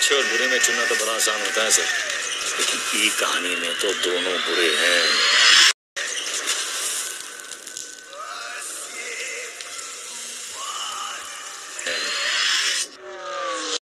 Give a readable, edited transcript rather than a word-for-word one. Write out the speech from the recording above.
अच्छे और बुरे में चुनना तो बड़ा आसान होता है सर, लेकिन ई कहानी में तो दोनों बुरे हैं।